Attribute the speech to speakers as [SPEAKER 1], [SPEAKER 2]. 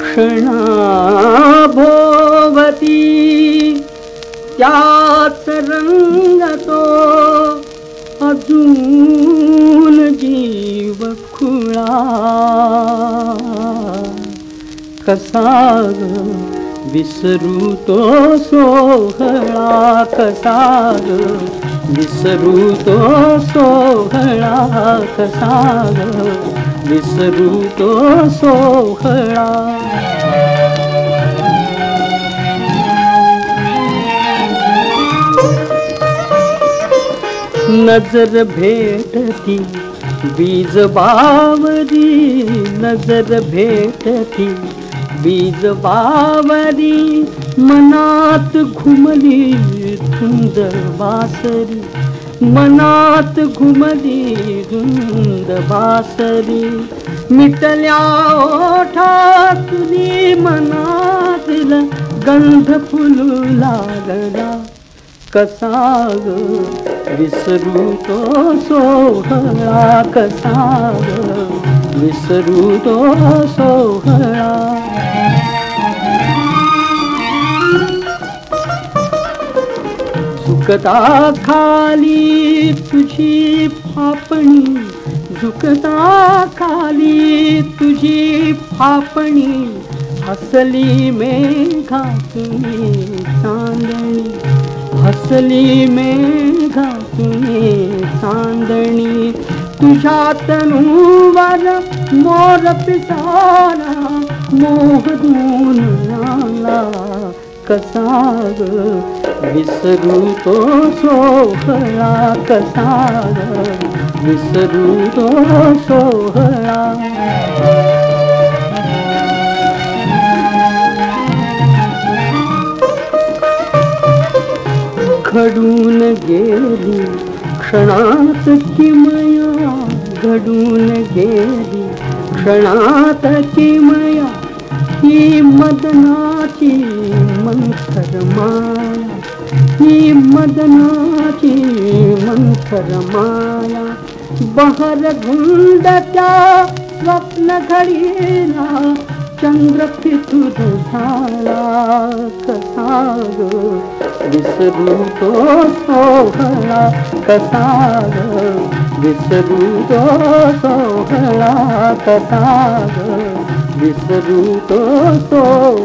[SPEAKER 1] क्षणा भोवती त्याच रंगतो अजून जीव खुळा कसा विसरू तो सोहळा कसा विसरू तो सोहळा कसा विसरू तो सोहळा नजर भेटती बीज बावरी नजर भेटती बीज बावरी मनात घुमली धुंद बासरी मनात घुमली धुंद बासरी मिटल्या ओठातुनी मनातील गंध फुलू लागला कसा विसरू तो सोहळा कसा विसरू तो सोहळा झुकता खाली तुझी फापणी झुकता खाली तुझी फापणी हसली मेघातुनी चांदणी हसली मेघातुनी चांदणी तुझ्या तनुवर मोर पिसारा मोह धून आला कसा विसरू तो सोहळा कसा विसरू तो सोहळा घडून गेली क्षणात किमया घडून गेली क्षणात किमया ही मदनाची मंथर माया ही मदनाची मंथर माया बहर धुंदत्या स्वप्न घडीला चंद्र फितूर झाला कसा विसरू तो सोहळा कसा विसरू तो सोहळा कसा विसरू तो सोहळा